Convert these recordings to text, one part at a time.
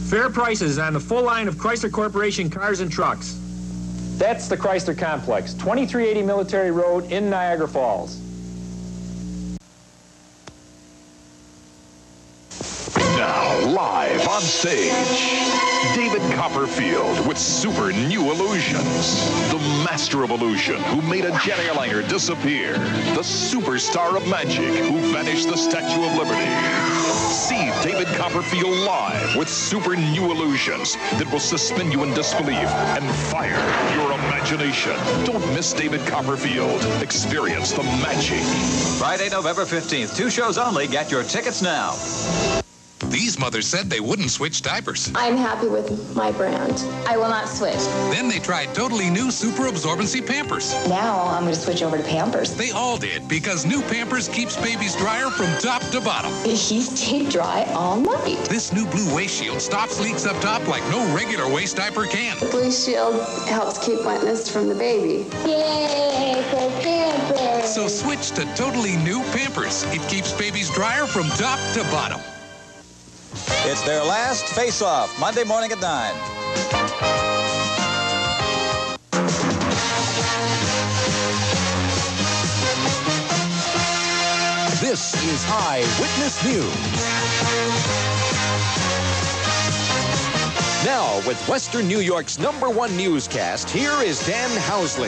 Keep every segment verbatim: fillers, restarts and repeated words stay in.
Fair prices on the full line of Chrysler Corporation cars and trucks. That's the Chrysler Complex, twenty-three eighty Military Road in Niagara Falls. Now, live on stage, David Copperfield with super new illusions. The master of illusion who made a jet airliner disappear. The superstar of magic who vanished the Statue of Liberty. See David Copperfield live with super new illusions that will suspend you in disbelief and fire your imagination. Don't miss David Copperfield. Experience the magic. Friday, November fifteenth. Two shows only. Get your tickets now. These mothers said they wouldn't switch diapers. I'm happy with my brand. I will not switch. Then they tried totally new super absorbency Pampers. Now I'm going to switch over to Pampers. They all did, because new Pampers keeps babies drier from top to bottom. He stayed dry all night. This new blue waist shield stops leaks up top like no regular waist diaper can. The blue shield helps keep wetness from the baby. Yay for Pampers! So switch to totally new Pampers. It keeps babies drier from top to bottom. It's their last face-off, Monday morning at nine. This is Eyewitness News. Now, with Western New York's number one newscast, here is Dan Hausle.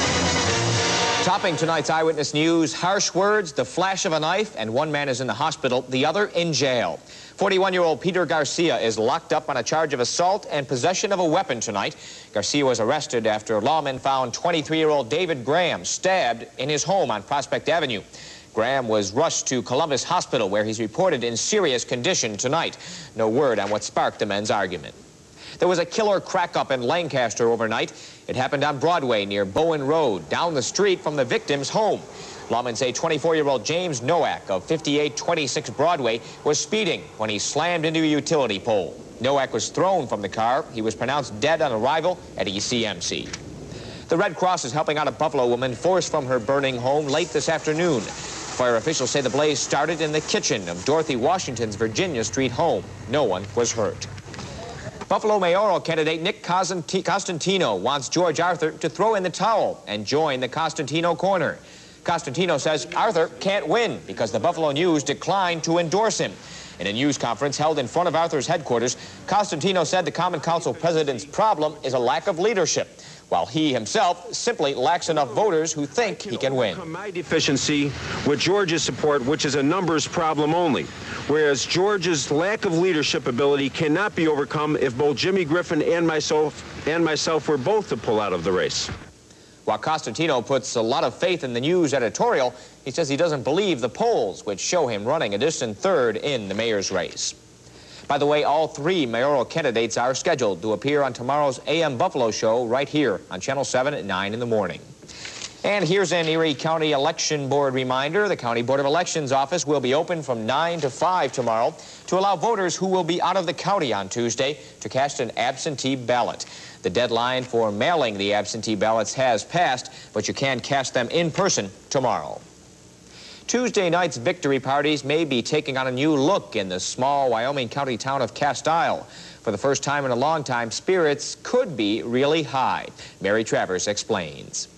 Topping tonight's Eyewitness News, harsh words, the flash of a knife, and one man is in the hospital, the other in jail. forty-one-year-old Peter Garcia is locked up on a charge of assault and possession of a weapon tonight. Garcia was arrested after lawmen found twenty-three-year-old David Graham stabbed in his home on Prospect Avenue. Graham was rushed to Columbus Hospital, where he's reported in serious condition tonight. No word on what sparked the men's argument. There was a killer crack-up in Lancaster overnight. It happened on Broadway near Bowen Road, down the street from the victim's home. Lawmen say twenty-four-year-old James Nowak of fifty-eight twenty-six Broadway was speeding when he slammed into a utility pole. Nowak was thrown from the car. He was pronounced dead on arrival at E C M C. The Red Cross is helping out a Buffalo woman forced from her burning home late this afternoon. Fire officials say the blaze started in the kitchen of Dorothy Washington's Virginia Street home. No one was hurt. Buffalo mayoral candidate Nick Costantino wants George Arthur to throw in the towel and join the Costantino corner. Costantino says Arthur can't win because the Buffalo News declined to endorse him. In a news conference held in front of Arthur's headquarters, Costantino said the Common Council president's problem is a lack of leadership, while he himself simply lacks enough voters who think he can win. My deficiency with George's support, which is a numbers problem only, whereas George's lack of leadership ability cannot be overcome if both Jimmy Griffin and myself and myself were both to pull out of the race. While Costantino puts a lot of faith in the News editorial, he says he doesn't believe the polls, which show him running a distant third in the mayor's race. By the way, all three mayoral candidates are scheduled to appear on tomorrow's A M Buffalo show right here on Channel seven at nine in the morning. And here's an Erie County Election Board reminder. The County Board of Elections office will be open from nine to five tomorrow to allow voters who will be out of the county on Tuesday to cast an absentee ballot. The deadline for mailing the absentee ballots has passed, but you can cast them in person tomorrow. Tuesday night's victory parties may be taking on a new look in the small Wyoming County town of Cast Isle. For the first time in a long time, spirits could be really high. Mary Travers explains.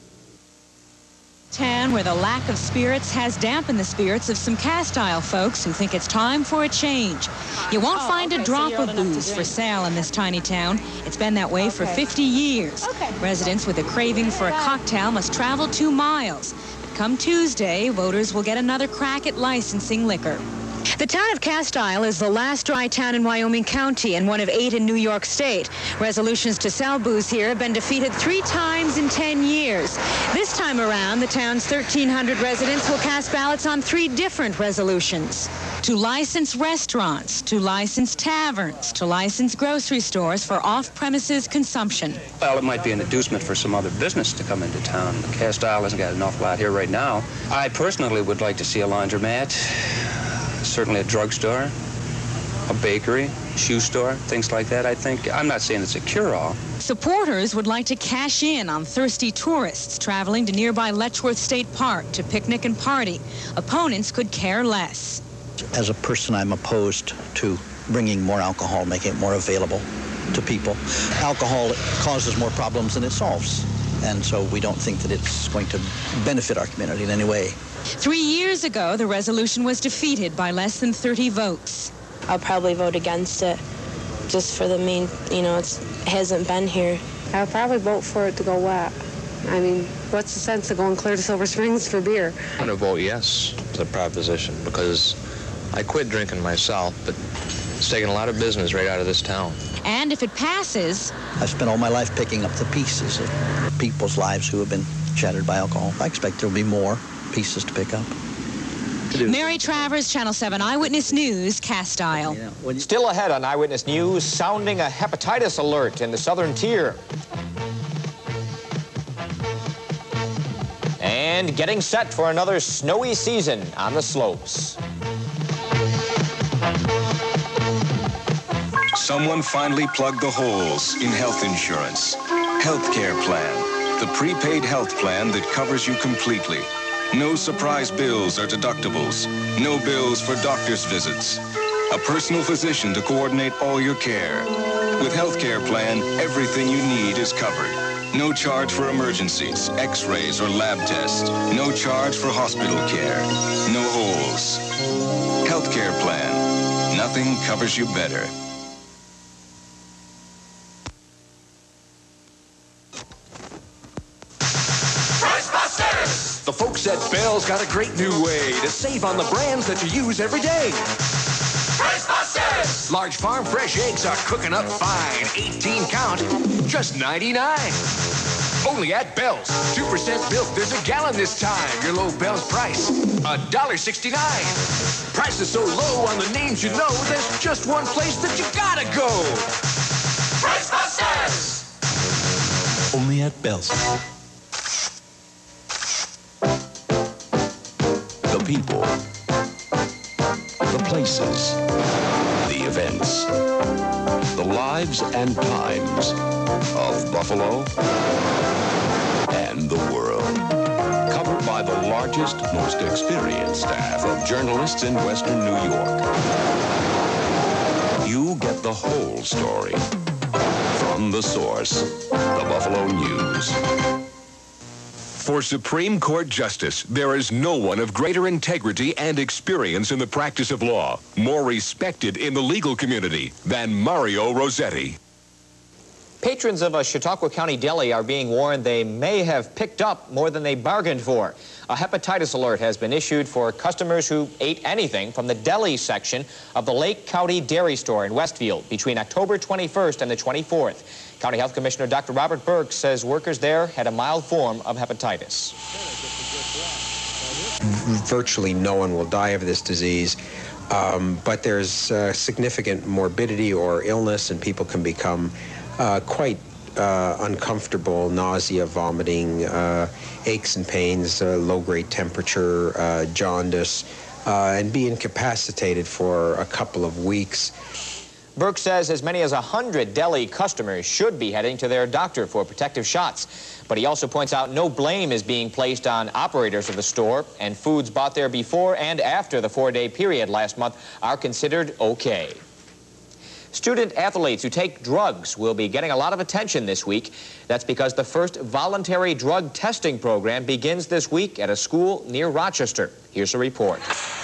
Town where the lack of spirits has dampened the spirits of some Cast Isle folks who think it's time for a change. You won't oh, find okay, a drop so of booze for sale in this tiny town. It's been that way okay. for fifty years. Okay. Residents with a craving for a cocktail must travel two miles. But come Tuesday, voters will get another crack at licensing liquor. The town of Cast Isle is the last dry town in Wyoming County and one of eight in New York State. Resolutions to sell booze here have been defeated three times in ten years. This time around, the town's thirteen hundred residents will cast ballots on three different resolutions. To license restaurants, to license taverns, to license grocery stores for off-premises consumption. Well, it might be an inducement for some other business to come into town. Cast Isle hasn't got an awful lot here right now. I personally would like to see a laundromat. Certainly a drugstore, a bakery, shoe store, things like that. I think, I'm not saying it's a cure-all. Supporters would like to cash in on thirsty tourists traveling to nearby Letchworth State Park to picnic and party. Opponents could care less. As a person, I'm opposed to bringing more alcohol, making it more available to people. Alcohol causes more problems than it solves, and so we don't think that it's going to benefit our community in any way. Three years ago, the resolution was defeated by less than thirty votes. I'll probably vote against it, just for the main, you know, it's, it hasn't been here. I'll probably vote for it to go wet. I mean, what's the sense of going clear to Silver Springs for beer? I'm going to vote yes to the proposition because I quit drinking myself, but it's taken a lot of business right out of this town. And if it passes... I've spent all my life picking up the pieces of people's lives who have been shattered by alcohol. I expect there'll be more pieces to pick up. Mary Travers, Channel seven Eyewitness News, Cast Isle. Still ahead on Eyewitness News, sounding a hepatitis alert in the southern tier. And getting set for another snowy season on the slopes. Someone finally plugged the holes in health insurance. Healthcare Plan, the prepaid health plan that covers you completely. No surprise bills or deductibles. No bills for doctor's visits. A personal physician to coordinate all your care. With Healthcare Plan, everything you need is covered. No charge for emergencies, x-rays, or lab tests. No charge for hospital care. No holes. Healthcare Plan. Nothing covers you better. The folks at Bell's got a great new way to save on the brands that you use every day. Price Busters! Large farm fresh eggs are cooking up fine. eighteen count, just ninety-nine. Only at Bell's. two percent milk, there's a gallon this time. Your low Bell's price, one dollar sixty-nine. Price is so low on the names you know, there's just one place that you gotta go. Price Busters! Only at Bell's. The people, the places, the events, the lives and times of Buffalo and the world. Covered by the largest, most experienced staff of journalists in Western New York. You get the whole story from the source, the Buffalo News. For Supreme Court Justice, there is no one of greater integrity and experience in the practice of law, more respected in the legal community than Mario Rossetti. Patrons of a Chautauqua County deli are being warned they may have picked up more than they bargained for. A hepatitis alert has been issued for customers who ate anything from the deli section of the Lake County Dairy Store in Westfield between October twenty-first and the twenty-fourth. County Health Commissioner Doctor Robert Burke says workers there had a mild form of hepatitis. Virtually no one will die of this disease, um, but there's uh, significant morbidity or illness, and people can become uh, quite uh, uncomfortable, nausea, vomiting, uh, aches and pains, uh, low-grade temperature, uh, jaundice, uh, and be incapacitated for a couple of weeks. Burke says as many as one hundred deli customers should be heading to their doctor for protective shots. But he also points out no blame is being placed on operators of the store, and foods bought there before and after the four-day period last month are considered okay. Student athletes who take drugs will be getting a lot of attention this week. That's because the first voluntary drug testing program begins this week at a school near Rochester. Here's a report.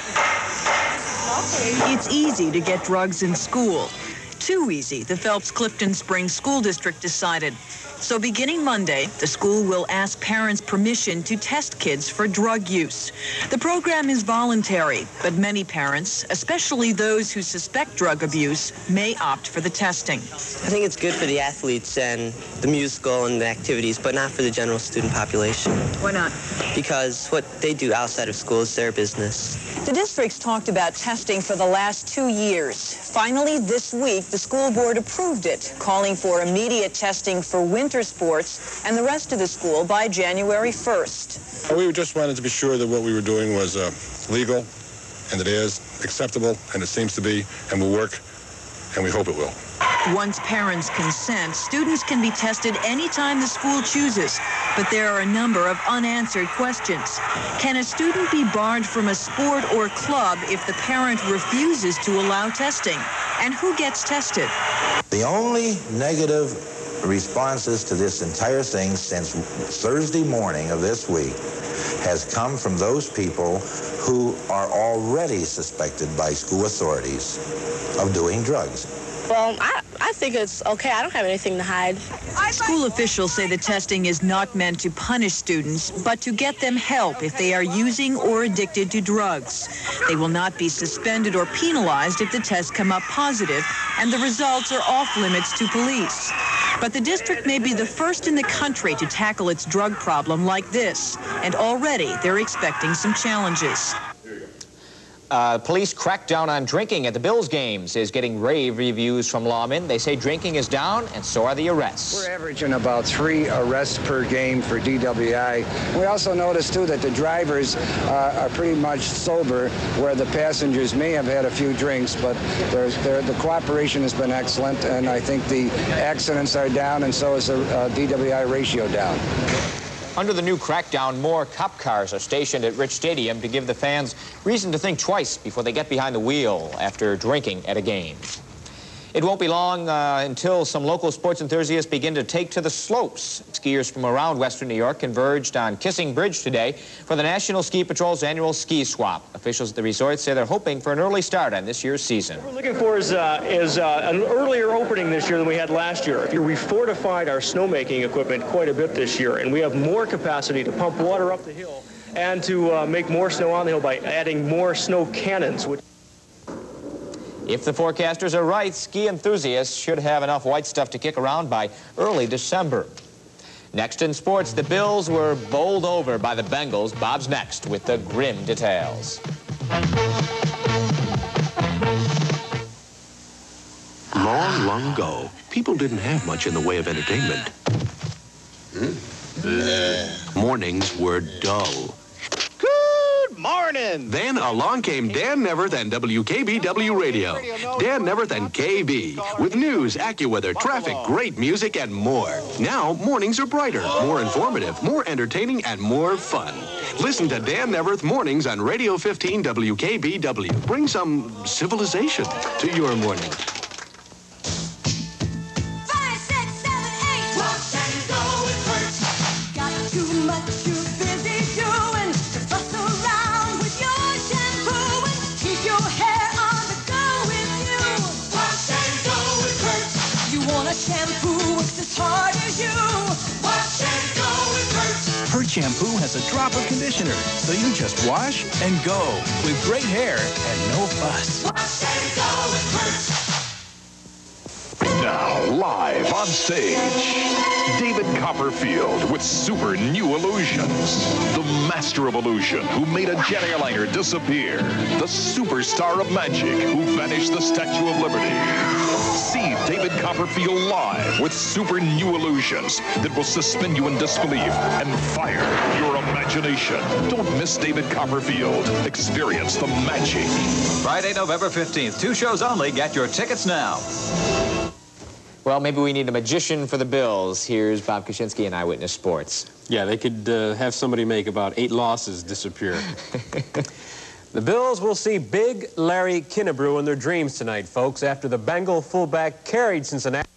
It's easy to get drugs in school. Too easy, the Phelps-Clifton Springs School District decided. So beginning Monday, the school will ask parents permission to test kids for drug use. The program is voluntary, but many parents, especially those who suspect drug abuse, may opt for the testing. I think it's good for the athletes and the musical and the activities, but not for the general student population. Why not? Because what they do outside of school is their business. The district's talked about testing for the last two years. Finally, this week, the school board approved it, calling for immediate testing for winter sports and the rest of the school by January first. We just wanted to be sure that what we were doing was uh, legal, and it is acceptable, and it seems to be, and will work, and we hope it will. Once parents consent, students can be tested anytime the school chooses, But there are a number of unanswered questions. Can a student be barred from a sport or club if the parent refuses to allow testing? And who gets tested? The only negative responses to this entire thing since Thursday morning of this week has come from those people who are already suspected by school authorities of doing drugs. Well, I, I think it's okay. I don't have anything to hide. School officials say the testing is not meant to punish students, but to get them help if they are using or addicted to drugs. They will not be suspended or penalized if the tests come up positive and the results are off limits to police. But the district may be the first in the country to tackle its drug problem like this, and already they're expecting some challenges. Uh, police crackdown on drinking at the Bills games is getting rave reviews from lawmen. They say drinking is down, and so are the arrests. We're averaging about three arrests per game for D W I. We also noticed, too, that the drivers uh, are pretty much sober, where the passengers may have had a few drinks, but there's, there, the cooperation has been excellent, and I think the accidents are down, and so is the uh, D W I ratio down. Under the new crackdown, more cop cars are stationed at Rich Stadium to give the fans reason to think twice before they get behind the wheel after drinking at a game. It won't be long uh, until some local sports enthusiasts begin to take to the slopes. Skiers from around western New York converged on Kissing Bridge today for the National Ski Patrol's annual ski swap. Officials at the resort say they're hoping for an early start on this year's season. What we're looking for is, uh, is uh, an earlier opening this year than we had last year. We fortified our snowmaking equipment quite a bit this year, and we have more capacity to pump water up the hill and to uh, make more snow on the hill by adding more snow cannons. Which If the forecasters are right, ski enthusiasts should have enough white stuff to kick around by early December. Next in sports, the Bills were bowled over by the Bengals. Bob's next with the grim details. Long, long ago, people didn't have much in the way of entertainment. Hmm? Mornings were dull. Morning. Then along came Dan Neverth and W K B W Radio. Dan Neverth and K B with news, AccuWeather, traffic, great music, and more. Now, mornings are brighter, more informative, more entertaining, and more fun. Listen to Dan Neverth Mornings on Radio fifteen W K B W. Bring some civilization to your morning. Her shampoo has a drop of conditioner, so you just wash and go with great hair and no fuss. Wash and go with Hurt. Now, live on stage, David Copperfield with super new illusions. The master of illusion who made a jet airliner disappear. The superstar of magic who vanished the Statue of Liberty. See David Copperfield live with super new illusions that will suspend you in disbelief and fire your imagination. Don't miss David Copperfield. Experience the magic. Friday, November fifteenth. Two shows only. Get your tickets now. Well, maybe we need a magician for the Bills. Here's Bob Kaczynski in Eyewitness Sports. Yeah, they could uh, have somebody make about eight losses disappear. The Bills will see Big Larry Kinnebrew in their dreams tonight, folks, after the Bengal fullback carried Cincinnati.